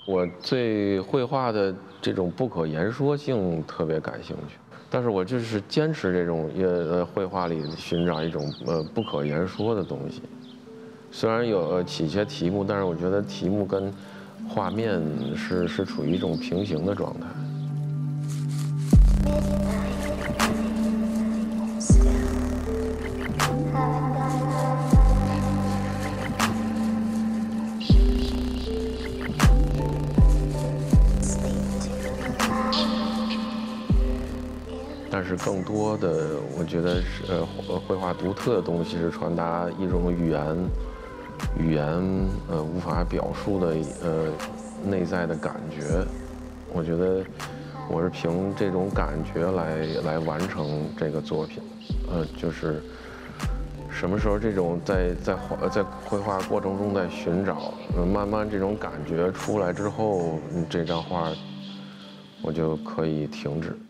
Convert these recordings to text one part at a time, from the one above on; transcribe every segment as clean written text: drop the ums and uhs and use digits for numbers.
我对绘画的这种不可言说性特别感兴趣，但是我就是坚持这种绘画里寻找一种不可言说的东西。虽然有起一些题目，但是我觉得题目跟画面是处于一种平行的状态。但是更多的，我觉得是绘画独特的东西是传达一种语言无法表述的内在的感觉。我觉得我是凭这种感觉来完成这个作品，就是什么时候这种在绘画过程中在寻找，慢慢这种感觉出来之后，这张画我就可以停止。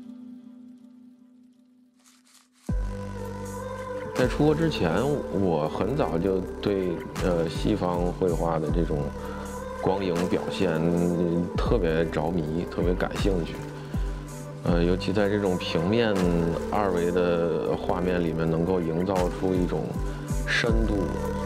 在出国之前，我很早就对西方绘画的这种光影表现特别着迷，特别感兴趣。尤其在这种平面二维的画面里面，能够营造出一种深度。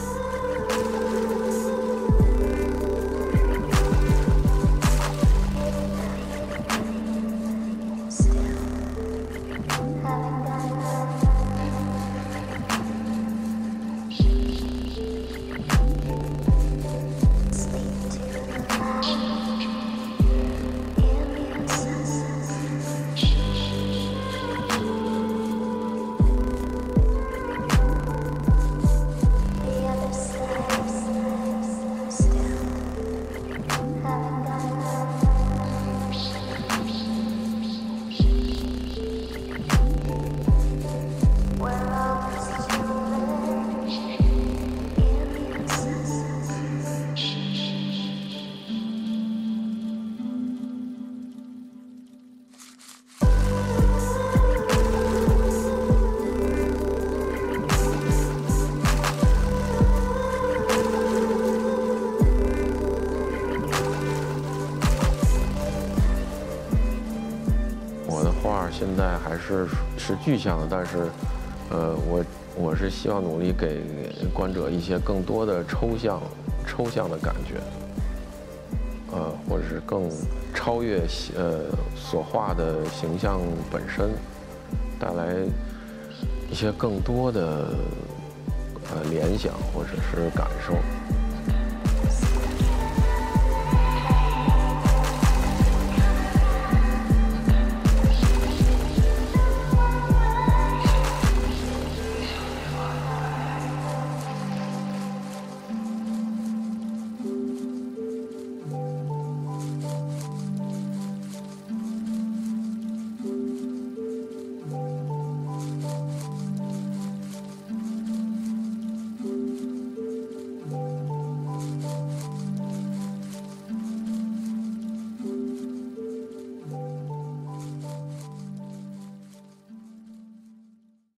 现在还是具象的，但是，我是希望努力给观者一些更多的抽象的感觉，或者是更超越所画的形象本身，带来一些更多的联想或者是感受。